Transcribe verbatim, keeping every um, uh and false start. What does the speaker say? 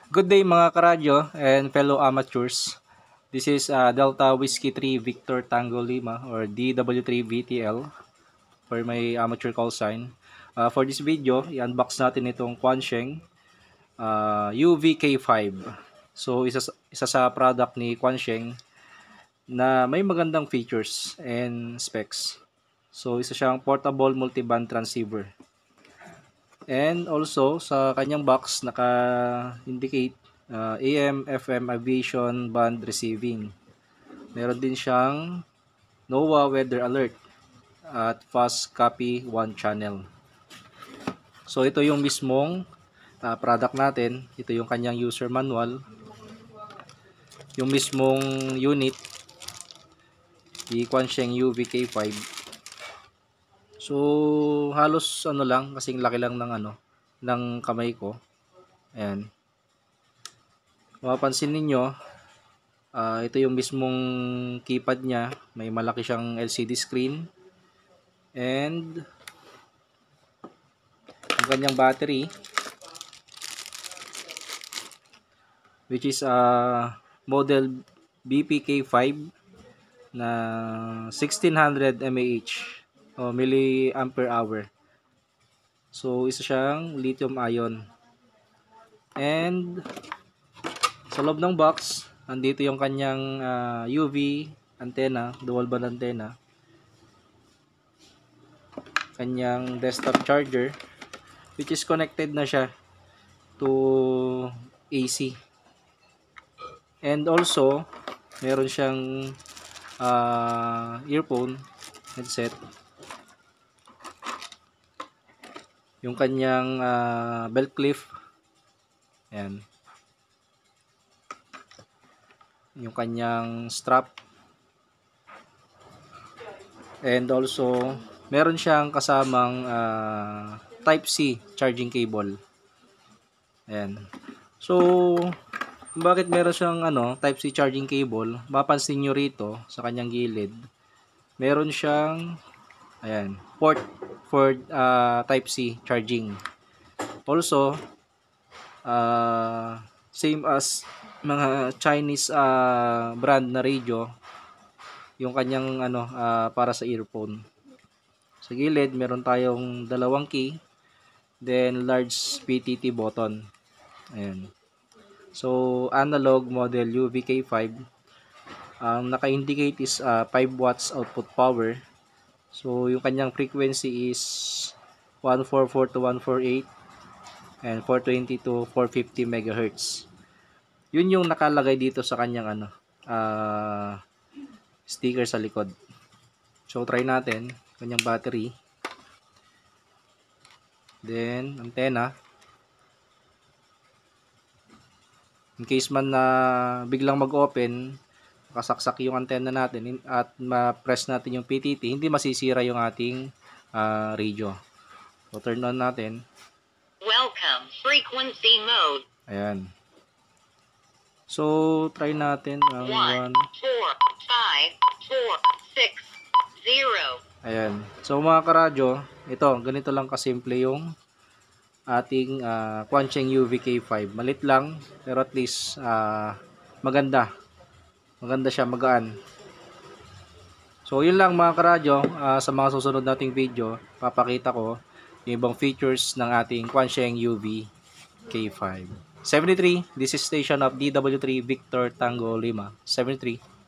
Good day mga karadyo and fellow amateurs. This is uh, Delta Whiskey three Victor Tango Lima or D W three V T L for my amateur call sign. Uh, for this video, i-unbox natin itong Quansheng uh, U V K five. So isa, isa sa product ni Quansheng na may magandang features and specs. So isa siyang portable multiband transceiver. And also sa kanyang box naka-indicate uh, A M, F M aviation band receiving. Meron din siyang NOAA weather alert at fast copy one channel. So ito yung mismong uh, product natin. Ito yung kanyang user manual. Yung mismong unit, the Quansheng U V K five. So halos ano lang, kasing laki lang ng ano ng kamay ko. Ayan. Mapapansin ninyo, uh, ito yung mismong keypad niya. May malaki siyang L C D screen. And yung kanyang battery, which is a uh, model B P K five na sixteen hundred milliamp o milliampere hour. So isa siyang lithium ion. And sa loob ng box, andito yung kanyang uh, U V antenna, dual band antenna. Kanyang desktop charger, which is connected na siya to A C. And also, meron siyang uh, earphone headset. Yung kanyang uh, belt clip. Ayan. Yung kanyang strap. And also, meron siyang kasamang uh, Type C charging cable. Ayan. So, bakit meron siyang ano, Type C charging cable? Mapansin nyo rito sa kanyang gilid. Meron siyang ayan, port for uh, Type C charging. Also, uh, same as mga Chinese uh, brand na radio, yung kanyang ano uh, para sa earphone. Sa gilid meron tayong dalawang key, then large P T T button. Ayan. So analog model U V K five. Ang naka-indicate is uh, five watts output power. So yung kanyang frequency is one forty-four to one forty-eight and four twenty to four fifty megahertz. Yun yung nakalagay dito sa kanyang ano, uh, sticker sa likod. So try natin kanyang battery. Then antenna. In case man na biglang mag-open, makasaksak yung antenna natin at ma-press natin yung P T T, hindi masisira yung ating uh, radio. So turn on natin. Welcome, frequency mode. Ayan. So try natin ang one, four, five, four, six, zero. Ayan. So mga karadyo, ito, ganito lang kasimple yung ating uh, Quansheng U V K five. Malit lang, pero at least uh, maganda. Maganda siya, magaan. So yun lang mga karadyo, uh, sa mga susunod nating video, papakita ko yung ibang features ng ating Quansheng U V K five. seventy-three, this is station of D W three Victor Tango Lima. seventy-three.